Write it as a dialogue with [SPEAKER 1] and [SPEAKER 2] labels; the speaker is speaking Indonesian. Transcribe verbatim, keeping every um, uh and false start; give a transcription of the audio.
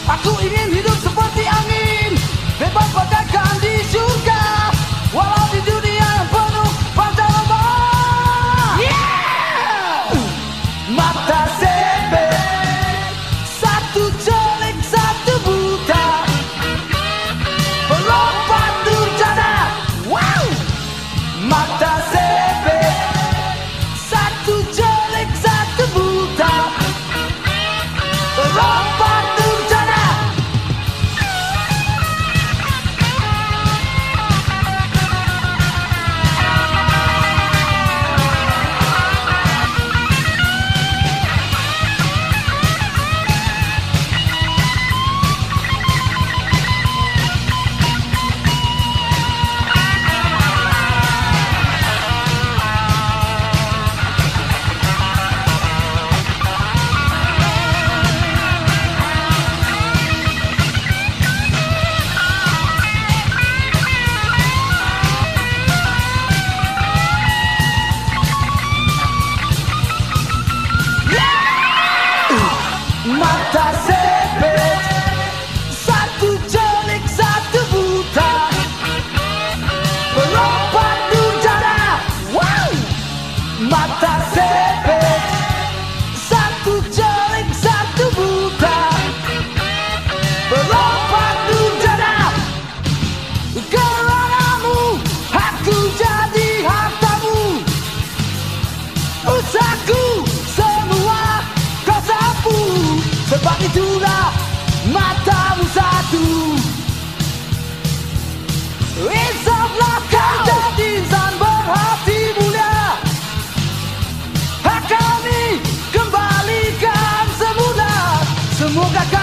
[SPEAKER 1] Aku ingin hidup seperti angin, bebas bagaikan di surga, walau di dunia yang penuh pancaroba. Yeah! Mata sipit, satu jelek satu buta, pelompat durjana. Wow! Mata sipit, satu jelek satu buta, pelompat durjana. Mata sipit, satu jelek satu buta, pelompat durjana. Wow! Mata sipit, satu jelek satu buta, pelompat durjana. Gerangamu, aku jadi hartamu, usahaku semua kau sapu. Sebab itulah matamu satu. Insaflah kau jadi insan berhati mulia, hak kami kembalikan semula. Semoga